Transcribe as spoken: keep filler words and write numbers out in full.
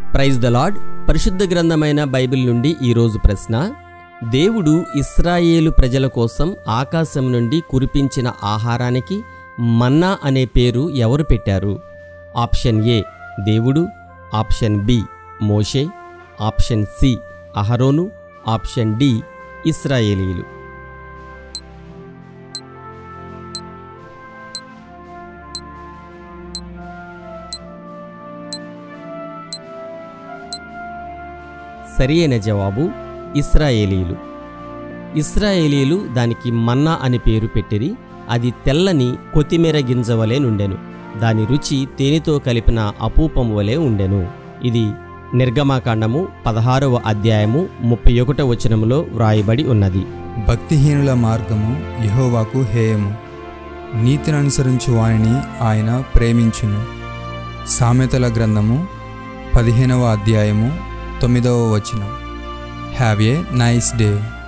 Praise the lord. పరిశుద్ధ గ్రంథమైన Bible నుండి ఈరోజు ప్రశ్న: దేవుడు ఇశ్రాయేలు ప్రజల కోసం ఆకాశం నుండి కురిపించిన ఆహారానికి మన్నా అనే పేరు ఎవరు పెట్టారు? ఆప్షన్ ఏ దేవుడు, ఆప్షన్ బి మోషే, ఆప్షన్ సి అహరోను, ఆప్షన్ డి ఇశ్రాయేలీయులు. సరియైన జవాబు ఇశ్రాయేలీయులు. ఇశ్రాయేలీయులు దానికి మన్నా అని పేరు పెట్టిరి. అది తెల్లని కొత్తిమీర గింజ వలె నుండెను. దాని రుచి తేనెతో కలిపిన అపూపం వలె ఉండెను. ఇది నిర్గమాకాండము పదహారవ అధ్యాయము ముప్పై ఒకటవ వచనములో వ్రాయబడి ఉన్నది. భక్తిహీనుల మార్గము యెహోవాకు హేయము, నీతిని అనుసరించు వానిని ఆయన ప్రేమించును. సామెతల గ్రంథము పదిహేనవ అధ్యాయము తొమ్మిదవ వచనం. Have a nice day.